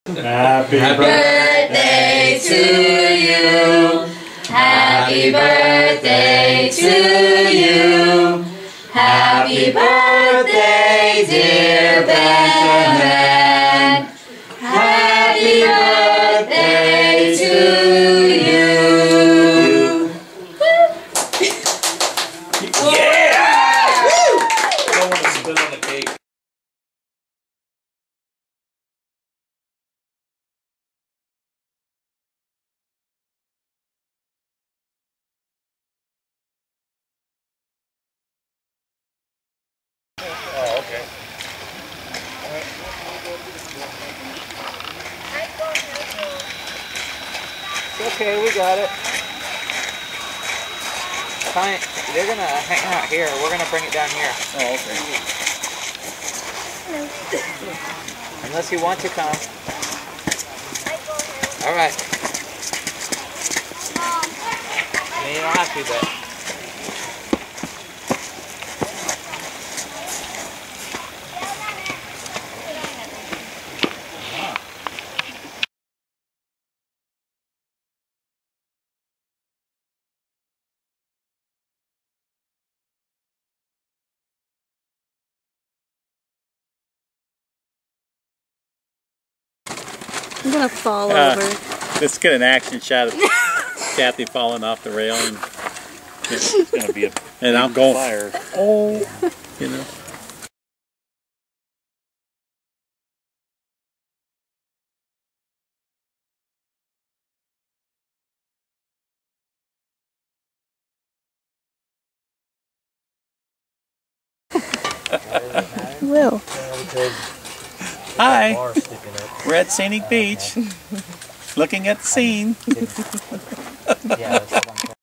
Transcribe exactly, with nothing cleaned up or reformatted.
Happy birthday to you. Happy birthday to you. Happy birthday, dear Ben. Happy birthday to you. Yeah! Woo! I don't want to spit on the cake. Oh, okay. Okay, we got it. Fine. They're gonna hang out here. We're gonna bring it down here. Oh, okay. Unless you want to come. All right. I mean, you don't have to, but. I'm gonna fall uh, over. Let's get an action shot of Kathy falling off the rail, and It's gonna be a and I'm going fire. Oh, you know. Will. Hi, we're at Scenic Beach, looking at the scene.